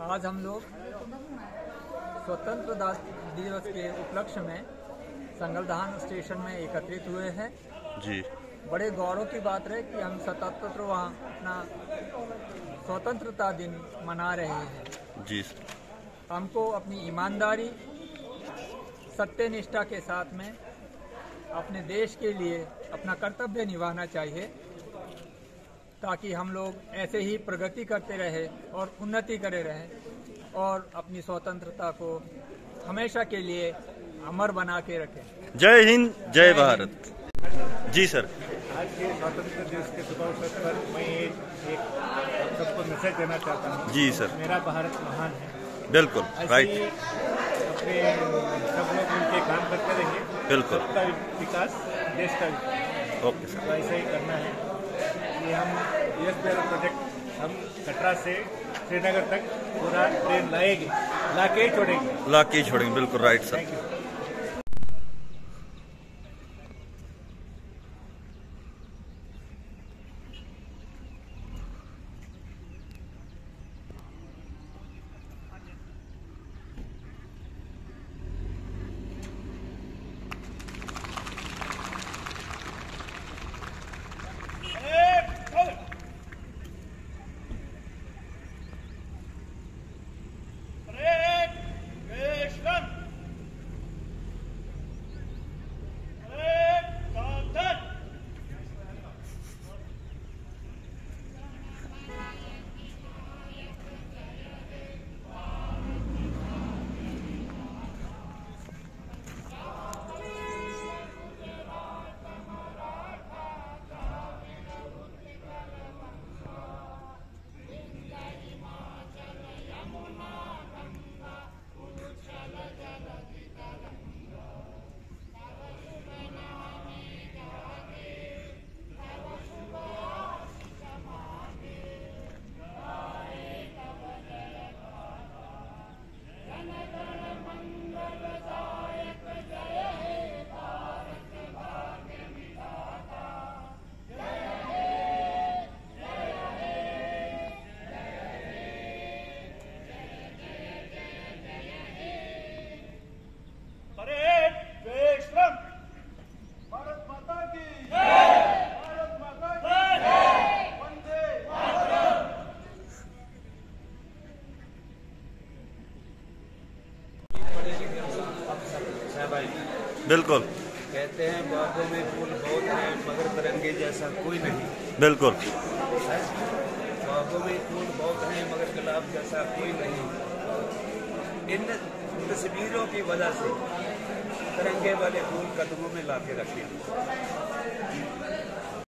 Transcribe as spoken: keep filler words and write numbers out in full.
आज हम लोग स्वतंत्रता दिवस के उपलक्ष्य में संगलधान स्टेशन में एकत्रित हुए हैं। जी, बड़े गौरव की बात है कि हम सतहत्तर वहाँ अपना स्वतंत्रता दिन मना रहे हैं। जी, हमको अपनी ईमानदारी, सत्यनिष्ठा के साथ में अपने देश के लिए अपना कर्तव्य निभाना चाहिए, ताकि हम लोग ऐसे ही प्रगति करते रहे और उन्नति करे रहे और अपनी स्वतंत्रता को हमेशा के लिए अमर बना के रखें। जय हिंद, जय भारत। जी सर। आज के स्वतंत्रता दिवस के शुभ अवसर पर मैं एक आप सबको मैसेज देना चाहता हूँ। जी सर। मेरा भारत महान है। बिल्कुल राइट। अपने सब लोग मिलकर काम करते रहेंगे। बिल्कुल। सबका विकास, देश का विकास। Okay sir. तो ऐसा ही करना है कि हम यस बिहार प्रोजेक्ट हम कटरा से श्रीनगर तक पूरा ट्रेन लाएंगे, ला के ही छोड़ेंगे। ला के ही छोड़ेंगे, बिल्कुल राइट सर। Thank you. बिल्कुल। कहते हैं बागों में फूल बहुत हैं मगर तिरंगे जैसा कोई नहीं। बिल्कुल। बागों में फूल बहुत हैं मगर गुलाब जैसा कोई नहीं। इन तस्वीरों की वजह से तिरंगे वाले फूल कदमों में ला के रखे।